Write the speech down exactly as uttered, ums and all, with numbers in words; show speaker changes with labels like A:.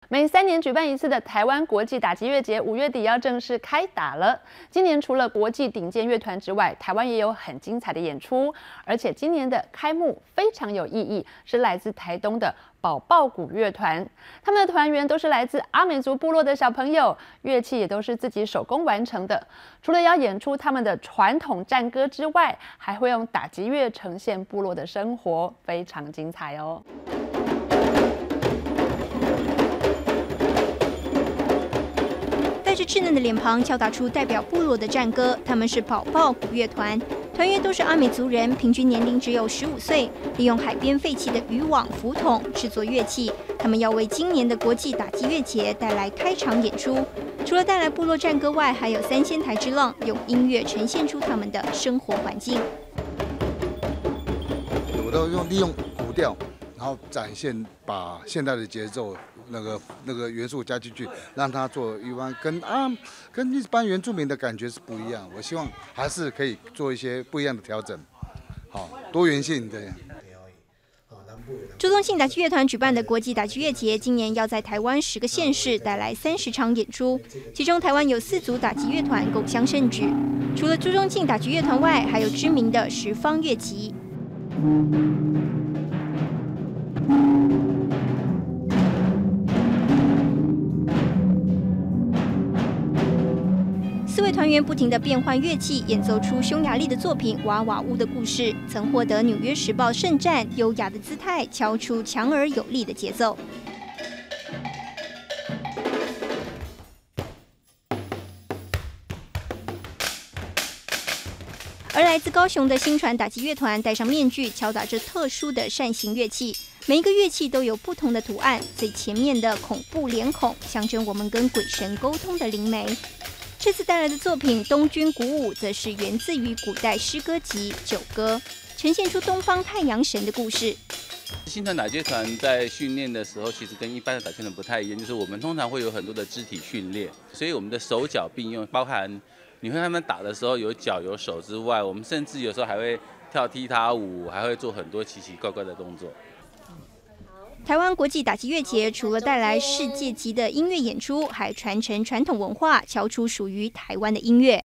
A: 每三年举办一次的台湾国际打击乐节，五月底要正式开打了。今年除了国际顶尖乐团之外，台湾也有很精彩的演出。而且今年的开幕非常有意义，是来自台东的宝宝鼓乐团。他们的团员都是来自阿美族部落的小朋友，乐器也都是自己手工完成的。除了要演出他们的传统战歌之外，还会用打击乐呈现部落的生活，非常精彩哦。
B: 带着稚嫩的脸庞，敲打出代表部落的战歌。他们是宝宝鼓乐团，团员都是阿美族人，平均年龄只有十五岁。利用海边废弃的渔网、浮筒制作乐器。他们要为今年的国际打击乐节带来开场演出。除了带来部落战歌外，还有三仙台之浪，用音乐呈现出他们的生活环境。
C: 我都用利用古调，然后展现把现代的节奏。 那个那个元素加进去，让它做一般跟啊跟一般原住民的感觉是不一样。我希望还是可以做一些不一样的调整，好多元性的。
B: 朱宗庆打击乐团举办的国际打击乐节，今年要在台湾十个县市带来三十场演出，其中台湾有四组打击乐团共襄盛举。除了朱宗庆打击乐团外，还有知名的十方乐集。 四位团员不停地变换乐器，演奏出匈牙利的作品《娃娃屋的故事》，曾获得《纽约时报》盛赞，优雅的姿态敲出强而有力的节奏。而来自高雄的新传打击乐团戴上面具，敲打着特殊的扇形乐器，每一个乐器都有不同的图案。最前面的恐怖脸孔，象征我们跟鬼神沟通的灵媒。 这次带来的作品《东军鼓舞》则是源自于古代诗歌集《九歌》，呈现出东方太阳神的故事。
D: 新传打击团在训练的时候，其实跟一般的打击团不太一样，就是我们通常会有很多的肢体训练，所以我们的手脚并用，包含你会看他们打的时候有脚有手之外，我们甚至有时候还会跳踢踏舞，还会做很多奇奇怪怪的动作。
B: 台湾国际打击乐节除了带来世界级的音乐演出，还传承传统文化，敲出属于台湾的音乐。